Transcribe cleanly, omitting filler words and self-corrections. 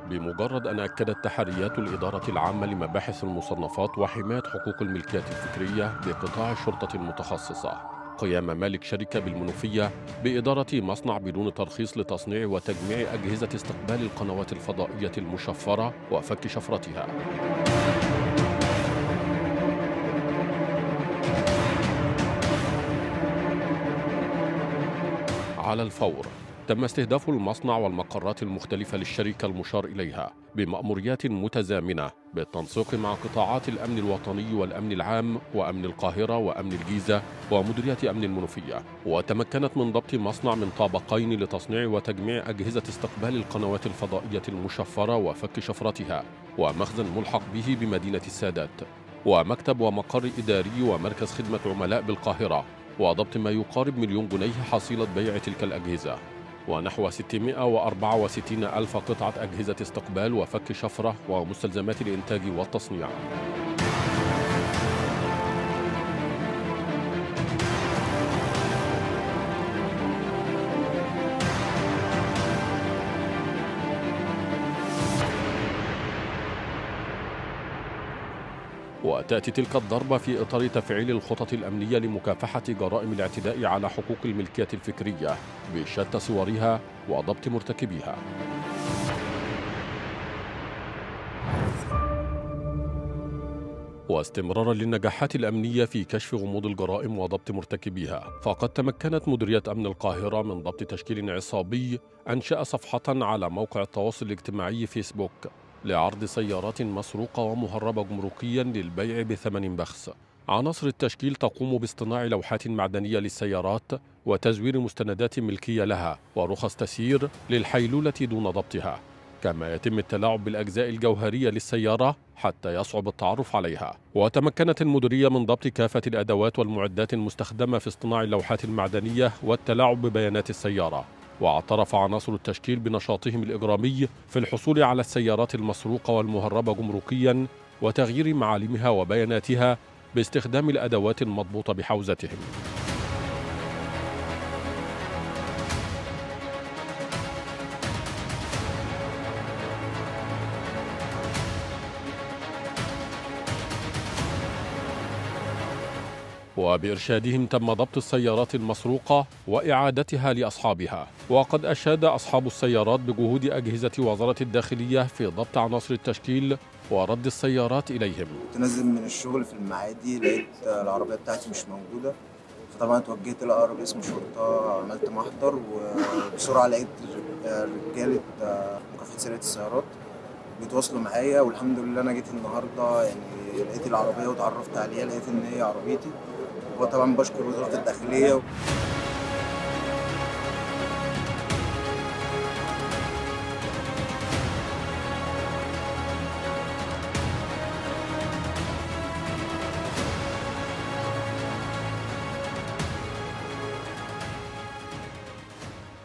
بمجرد أن أكدت تحريات الإدارة العامة لمباحث المصنفات وحماية حقوق الملكية الفكرية بقطاع الشرطة المتخصصة قيام مالك شركة بالمنوفية بإدارة مصنع بدون ترخيص لتصنيع وتجميع أجهزة استقبال القنوات الفضائية المشفرة وفك شفرتها. على الفور تم استهداف المصنع والمقرات المختلفة للشركة المشار إليها بمأموريات متزامنة بالتنسيق مع قطاعات الأمن الوطني والأمن العام وأمن القاهرة وأمن الجيزة ومديرية أمن المنوفية، وتمكنت من ضبط مصنع من طابقين لتصنيع وتجميع أجهزة استقبال القنوات الفضائية المشفرة وفك شفرتها، ومخزن ملحق به بمدينة السادات، ومكتب ومقر إداري ومركز خدمة عملاء بالقاهرة، وضبط ما يقارب مليون جنيه حصيلة بيع تلك الأجهزة، ونحو 664 ألف قطعة أجهزة استقبال وفك شفرة ومستلزمات الإنتاج والتصنيع. وتأتي تلك الضربة في إطار تفعيل الخطط الأمنية لمكافحة جرائم الاعتداء على حقوق الملكية الفكرية بشتى صورها وضبط مرتكبيها. واستمرارا للنجاحات الأمنية في كشف غموض الجرائم وضبط مرتكبيها، فقد تمكنت مديرية أمن القاهرة من ضبط تشكيل عصابي أنشأ صفحة على موقع التواصل الاجتماعي فيسبوك لعرض سيارات مسروقة ومهربة جمركيا للبيع بثمن بخس. عناصر التشكيل تقوم باصطناع لوحات معدنية للسيارات وتزوير مستندات ملكية لها ورخص تسيير للحيلولة دون ضبطها، كما يتم التلاعب بالأجزاء الجوهرية للسيارة حتى يصعب التعرف عليها. وتمكنت المديرية من ضبط كافة الأدوات والمعدات المستخدمة في اصطناع اللوحات المعدنية والتلاعب ببيانات السيارة. واعترف عناصر التشكيل بنشاطهم الإجرامي في الحصول على السيارات المسروقة والمهربة جمركيا وتغيير معالمها وبياناتها باستخدام الأدوات المضبوطة بحوزتهم. وبإرشادهم تم ضبط السيارات المسروقة وإعادتها لأصحابها. وقد أشاد أصحاب السيارات بجهود أجهزة وزارة الداخلية في ضبط عناصر التشكيل ورد السيارات إليهم. كنت نازل من الشغل في المعادي، لقيت العربية بتاعتي مش موجودة، فطبعا اتوجهت لأقرب اسم شرطة، عملت محضر وبسرعة لقيت رجالة مكافحة سرقة السيارات بيتواصلوا معايا، والحمد لله أنا جيت النهاردة يعني لقيت العربية واتعرفت عليها، لقيت إن هي عربيتي، وطبعا بشكر وزارة الداخلية.